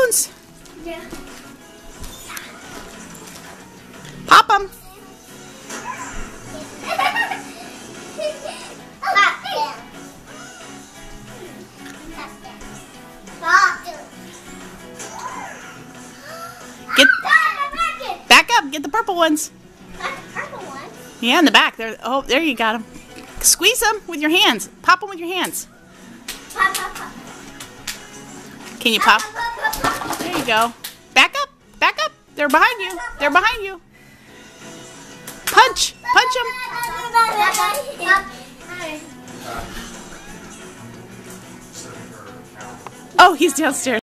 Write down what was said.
balloons? Yeah. Pop them. Get back up. Get the purple ones. Purple one. Yeah, in the back. There. Oh, there you got them. Squeeze them with your hands. Pop them with your hands. Pop, pop, pop. Can you pop? Pop, pop, pop, pop. There you go. Back up. Back up. They're behind you. They're behind you. Punch. Punch them. Oh, he's downstairs.